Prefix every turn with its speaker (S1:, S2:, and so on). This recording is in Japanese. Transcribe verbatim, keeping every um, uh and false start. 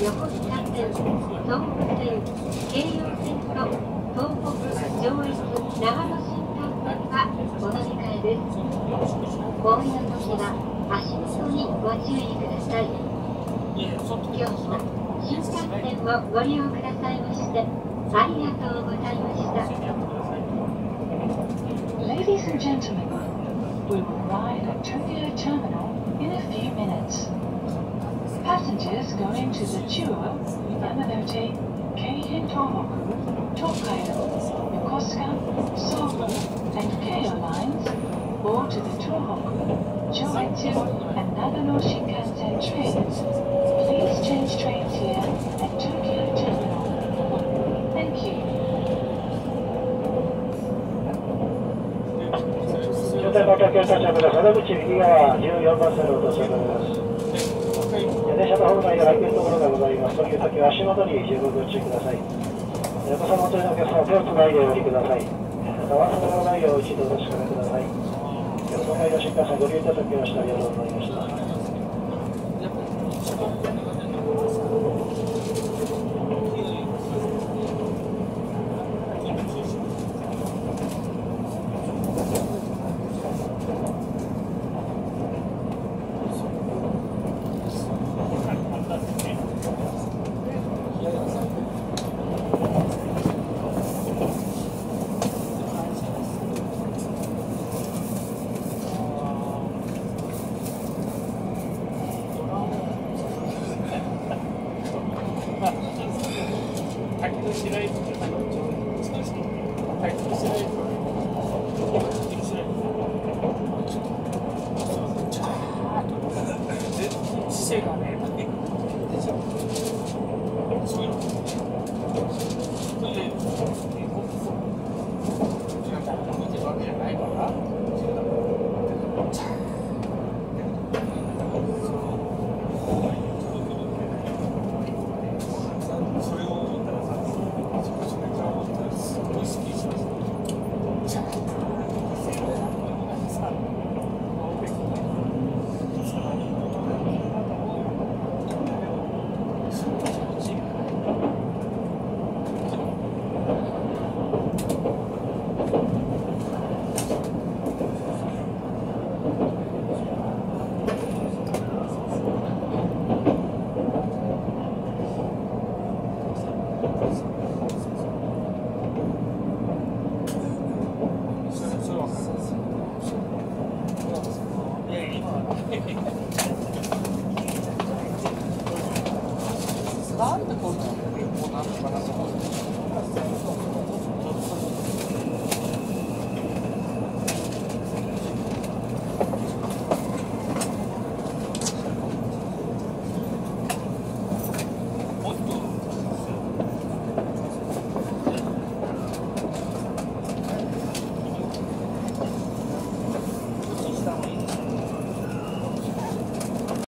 S1: 横須賀線、東北線、京葉線と東北、上越、長野新幹線はお乗り換えです。お降りの時は足元にご注意ください。今日は新幹線をご利用くださいましてありがとうございました。
S2: Ladies and gentlemen, we will arrive at Tokyo Terminal in a few minutes. Passengers going to the Chuo, Yamanote, Keihin Tohoku, Tokaido, Yokosuka, Sobu, and Keio lines, or to the Tohoku, Choetsu, and Nagano Shinkansen trains, please change trains here at Tokyo Terminal. Thank you.
S3: 終点の東京到着です。窓口右側じゅうよんばん線の到着です。電車のホーム内で空いているところがございます。そういう時は足元に十分ご注意ください。お子様とのお客様は手をつないでお降りください。またワンサのないよう一度お確かめください。今日東海道新幹線ご利用いただきましてありがとうございました。
S4: なんでこんなのこうなるのかなと思って。